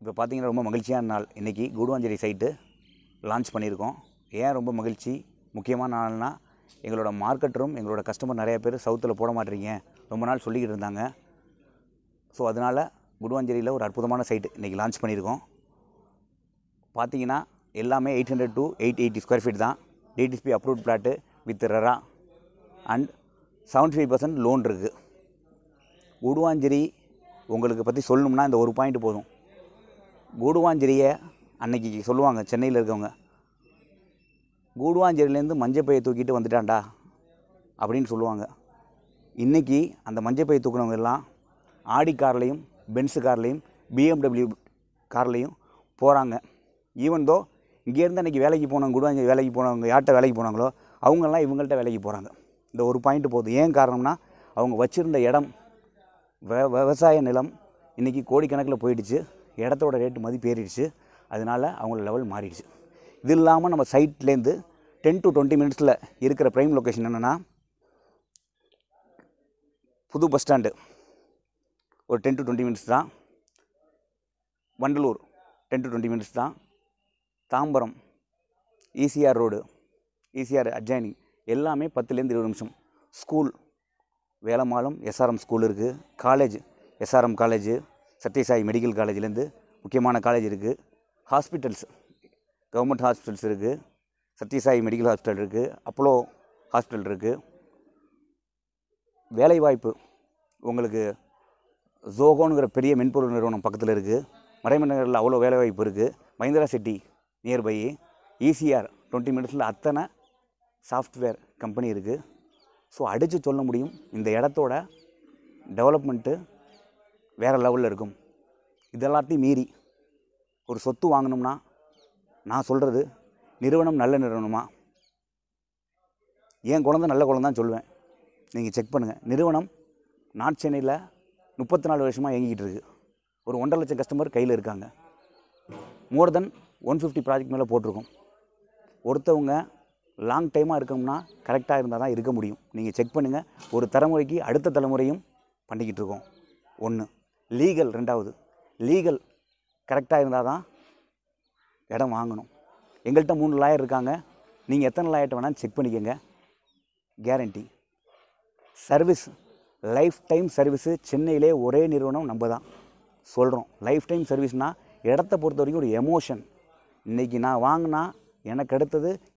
இப்போ பார்த்தீங்கன்னா ரொம்ப மகிழ்ச்சியான நாள். இன்றைக்கி கூடுவாஞ்சேரி சைட்டு லான்ச் பண்ணியிருக்கோம். ஏன் ரொம்ப மகிழ்ச்சி, முக்கியமான நாள்னால் எங்களோட மார்க்கெட்டரும் எங்களோட கஸ்டமர் நிறைய பேர் சவுத்தில் போட மாட்டேறீங்க ரொம்ப நாள் சொல்லிக்கிட்டு இருந்தாங்க. ஸோ அதனால் கூடுவாஞ்சேரியில் ஒரு அற்புதமான சைட்டு இன்றைக்கி லான்ச் பண்ணியிருக்கோம். பார்த்தீங்கன்னா எல்லாமே 800 to 880 ஸ்கொயர் ஃபீட் தான். DTCP approved plot with RERA and 75% loan இருக்குது. கூடுவாஞ்சேரி உங்களுக்கு பற்றி சொல்லணும்னா இந்த ஒரு பாயிண்ட் போதும். கூடுவாஞ்சேரியை அன்னைக்கு சொல்லுவாங்க சென்னையில் இருக்கவங்க, கூடுவாஞ்சேரியிலேருந்து மஞ்சப்பையை தூக்கிட்டு வந்துட்டான்டா அப்படின்னு சொல்லுவாங்க. இன்றைக்கி அந்த மஞ்சப்பையை தூக்குனவங்க எல்லாம் ஆடி கார்லேயும் பென்ஸு கார்லேயும் BMW கார்லேயும் போகிறாங்க. ஈவன் தோ இங்கேருந்து அன்றைக்கி வேலைக்கு போனவங்க, கூடுவாஞ்சேரி வேலைக்கு போனவங்க யார்கிட்ட வேலைக்கு போனாங்களோ அவங்கெல்லாம் இவங்கள்ட்ட வேலைக்கு போகிறாங்க. இந்த ஒரு பாயிண்ட் போதும். ஏன் காரணம்னா அவங்க வச்சுருந்த இடம் விவசாய நிலம் இன்றைக்கி கோடிக்கணக்கில் போயிடுச்சு. இடத்தோட ரேட்டு மதிப்பு ஏறிடுச்சு. அதனால் அவங்களோட லெவல் மாறிடுச்சு. இது இல்லாமல் நம்ம சைட்லேருந்து 10 to 20 மினிட்ஸில் இருக்கிற ப்ரைம் லொக்கேஷன் என்னென்னா, புது பஸ் ஸ்டாண்டு ஒரு 10 to 20 மினிட்ஸ் தான், வண்டலூர் 10 to 20 மினிட்ஸ் தான், Tambaram ECR road, ECR adjoining எல்லாமே 10லேருந்து 20 நிமிஷம். ஸ்கூல் வேலம்மாளும் எஸ்ஆர்எம் ஸ்கூல் இருக்குது. College SRM college, Sathya Sai medical காலேஜ்லேருந்து முக்கியமான காலேஜ் இருக்குது. ஹாஸ்பிட்டல்ஸ் கவர்மெண்ட் ஹாஸ்பிட்டல்ஸ் இருக்குது. சத்யசாய் மெடிக்கல் ஹாஸ்பிட்டல் இருக்குது, அப்போலோ ஹாஸ்பிட்டல் இருக்குது. வேலைவாய்ப்பு உங்களுக்கு ஜோகோனுங்கிற பெரிய மென்பொருள் நிறுவனம் பக்கத்தில் இருக்குது. மறைமலை நகரில் அவ்வளோ வேலைவாய்ப்பு இருக்குது. மஹிந்திரா சிட்டி நியர்பை, ஈசிஆர் 20 மினிட்ஸில் அத்தனை சாஃப்ட்வேர் கம்பெனி இருக்குது. ஸோ அடித்து சொல்ல முடியும், இந்த இடத்தோட டெவலப்மெண்ட்டு வேறு லெவலில் இருக்கும். இதெல்லாத்தையும் மீறி ஒரு சொத்து வாங்கணும்னா நான் சொல்கிறது, நிறுவனம் நல்ல நிறுவனமா, என் குழந்தை நல்ல குழந்தை தான் சொல்லுவேன். நீங்கள் செக் பண்ணுங்கள். நிறுவனம் நார்த் சென்னையில் 34 வருஷமாக இயங்கிக்கிட்டு இருக்குது. ஒரு 1.5 லட்சம் கஸ்டமர் கையில் இருக்காங்க. மோர் தென் 150 ப்ராஜெக்ட் மேலே போட்டிருக்கோம். ஒருத்தவங்க லாங் டைமாக இருக்கணும்னா கரெக்டாக இருந்தால் தான் இருக்க முடியும். நீங்கள் செக் பண்ணுங்கள். ஒரு தலைமுறைக்கு அடுத்த தலைமுறையும் பண்ணிக்கிட்டு இருக்கோம். ஒன்று லீகல், ரெண்டாவது லீகல் கரெக்டாக இருந்தால் தான் இடம் வாங்கணும். எங்கள்கிட்ட 3 லாயர் இருக்காங்க. நீங்கள் எத்தனை லாயர்கிட்ட வேணாலும் செக் பண்ணிக்கோங்க. Guarantee. Service, life time service சென்னையிலே ஒரே நிறுவனம் நம்ம தான் சொல்கிறோம். லைஃப் டைம் சர்வீஸ்னால் இடத்த பொறுத்த வரைக்கும் ஒரு எமோஷன். இன்றைக்கி நான் வாங்கினா எனக்கு அடுத்தது